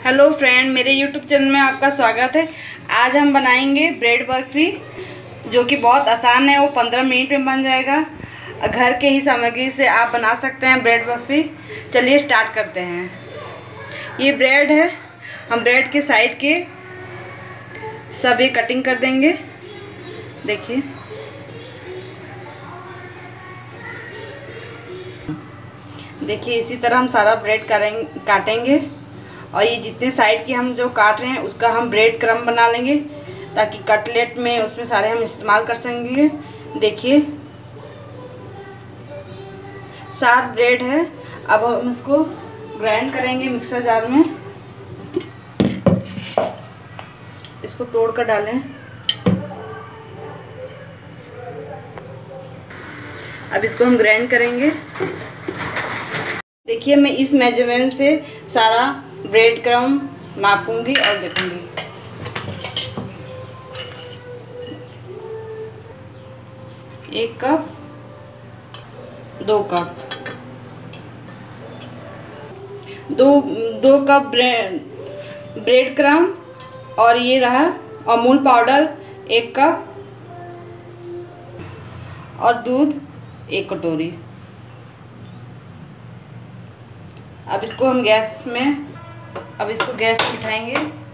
Hello friend, मेरे YouTube channel में आपका स्वागत है। आज हम बनाएंगे ब्रेड बर्फी, जो कि बहुत आसान है। वो 15 मिनट में बन जाएगा। घर के ही सामग्री से आप बना सकते हैं ब्रेड बर्फी। चलिए स्टार्ट करते हैं। ये ब्रेड है, हम ब्रेड के साइड के सभी कटिंग कर देंगे। देखिए, इसी तरह हम सारा ब्रेड काटेंगे। और ये जितने साइड की हम जो काट रहे हैं उसका हम ब्रेड क्रम्ब बना लेंगे, ताकि कटलेट में उसमें सारे हम इस्तेमाल कर सकेंगे। देखिए, 7 ब्रेड है। अब हम इसको ग्राइंड करेंगे मिक्सर जार में। इसको तोड़ कर डालें। अब इसको हम ग्राइंड करेंगे। देखिए, मैं इस मेजरमेंट से सारा ब्रेड क्रम्ब नापूंगी और देखूंगी। एक cup, 2 cup, 2 cup bread crumb. और ये रहा अमूल पाउडर 1 कप और दूध 1 कटोरी। अब इसको हम गैस बिठाएंगे।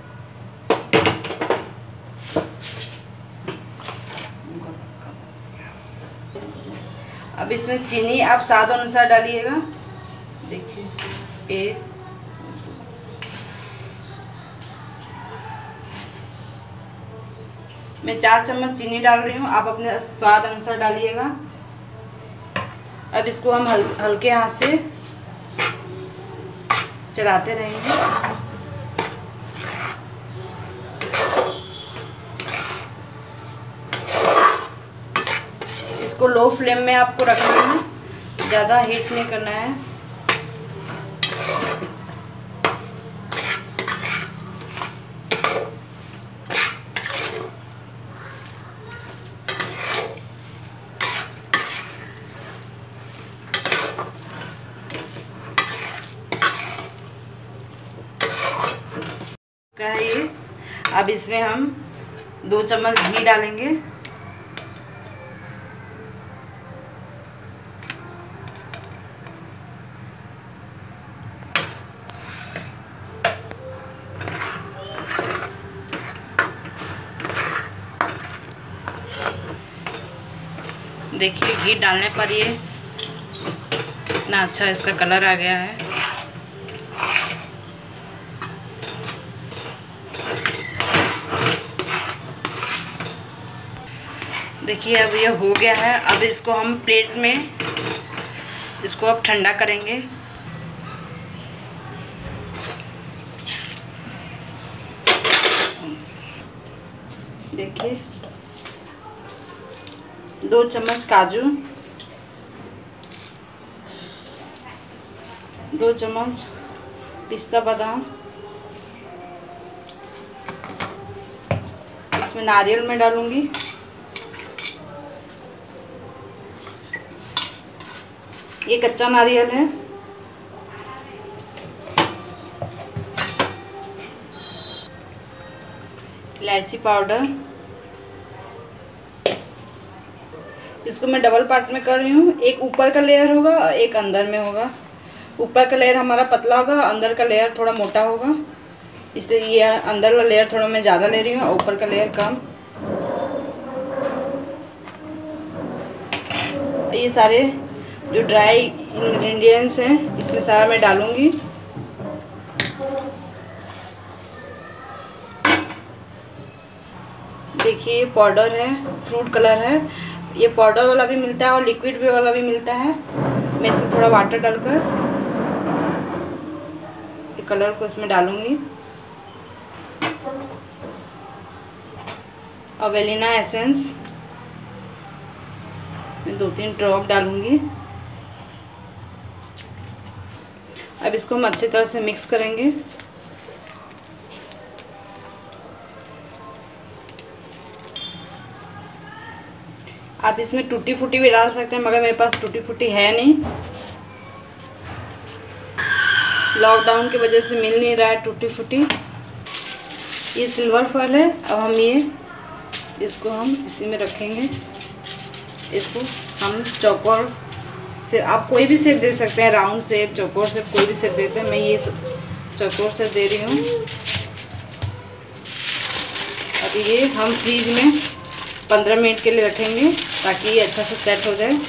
अब इसमें चीनी आप स्वाद अनुसार डालिएगा। देखिए, मैं 4 चम्मच चीनी डाल रही हूँ, आप अपने स्वाद अनुसार डालिएगा। अब इसको हम हल्के हाथ से चलाते रहेंगे। इसको लो फ्लेम में आपको रखना है, ज़्यादा हीट नहीं करना है। ये अब इसमें हम 2 चम्मच घी डालेंगे। देखिए, घी डालने पर ये इतना अच्छा इसका कलर आ गया है। देखिए, अब ये हो गया है। अब इसको हम प्लेट में इसको अब ठंडा करेंगे। देखिए, 2 चम्मच काजू, 2 चम्मच पिस्ता बादाम, इसमें नारियल में डालूंगी। ये कच्चा नारियल है। इलायची पाउडर, इसको मैं डबल पार्ट में कर रही हूँ। एक ऊपर का लेयर होगा और एक अंदर में होगा। ऊपर का लेयर हमारा पतला होगा, अंदर का लेयर थोड़ा मोटा होगा। इसलिए ये अंदर का लेयर थोड़ा मैं ज़्यादा ले रही हूँ और ऊपर का लेयर कम। ये सारे जो ड्राई इंग्रेडिएंट्स हैं इसमें सारा मैं डालूंगी। देखिए, ये पाउडर है, फ्रूट कलर है। ये पाउडर वाला भी मिलता है और लिक्विड भी वाला भी मिलता है। मैं इसमें थोड़ा वाटर डालकर ये कलर को इसमें डालूंगी। और वेनिला एसेंस मैं 2-3 ड्रॉप डालूंगी। अब इसको हम अच्छी तरह से मिक्स करेंगे। आप इसमें टूटी फूटी भी डाल सकते हैं, मगर मेरे पास टूटी फूटी है नहीं। लॉकडाउन की वजह से मिल नहीं रहा है टूटी फूटी। ये सिल्वर फॉइल है। अब हम इसको हम इसी में रखेंगे। इसको हम चौकोर से, आप कोई भी शेप दे सकते हैं, राउंड शेप, चौकोर शेप, कोई भी शेप देते हैं। मैं ये चौकोर शेप दे रही हूँ। अब ये हम फ्रीज में 15 मिनट के लिए रखेंगे ताकि ये अच्छा से सेट हो जाए।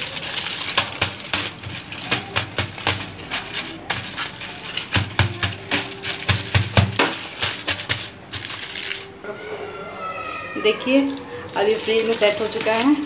देखिए अभी फ्रीज में सेट हो चुका है।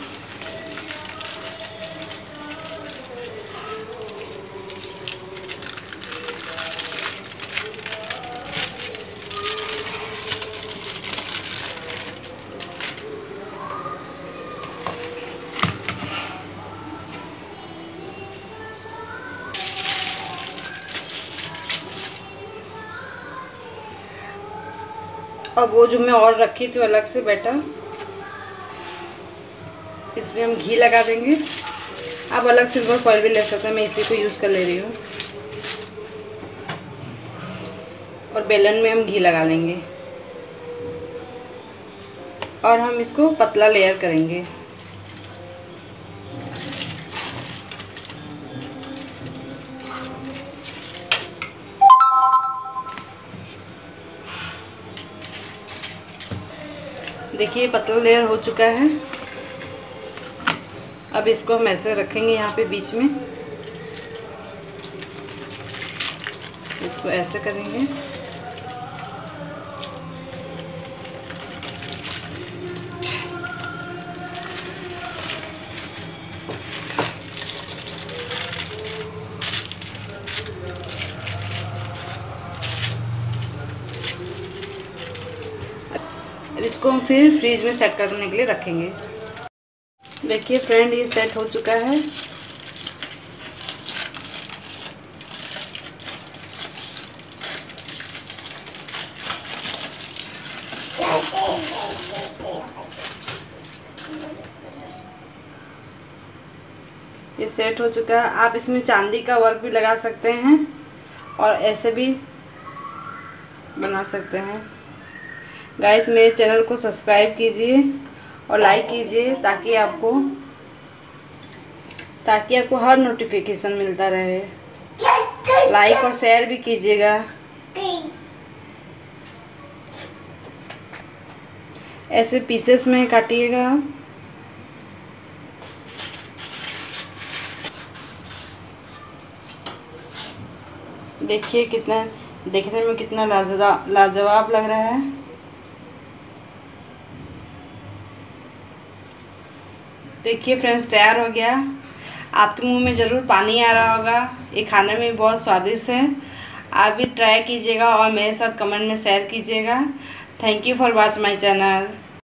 अब वो जो मैं और रखी थी अलग से बैटर, इसमें हम घी लगा देंगे। आप अलग सिल्वर फॉइल भी ले सकते हैं, मैं इसी को यूज़ कर ले रही हूँ। और बेलन में हम घी लगा लेंगे और हम इसको पतला लेयर करेंगे। देखिए पतला लेयर हो चुका है। अब इसको हम ऐसे रखेंगे यहाँ पे बीच में, इसको ऐसे करेंगे। अब इसको हम फिर फ्रीज में सेट करने के लिए रखेंगे। देखिए फ्रेंड ये सेट हो चुका है। ये सेट हो चुका है। आप इसमें चांदी का वर्क भी लगा सकते हैं और ऐसे भी बना सकते हैं। गाइस मेरे चैनल को सब्सक्राइब कीजिए और लाइक कीजिए ताकि आपको हर नोटिफिकेशन मिलता रहे। लाइक और शेयर भी कीजिएगा। ऐसे पीसेस में काटिएगा। देखिए कितना देखने में कितना लाजवाब लग रहा है। देखिए फ्रेंड्स तैयार हो गया। आपके मुंह में ज़रूर पानी आ रहा होगा। ये खाने में बहुत स्वादिष्ट है। आप भी ट्राई कीजिएगा और मेरे साथ कमेंट में शेयर कीजिएगा। Thank you for watch my channel.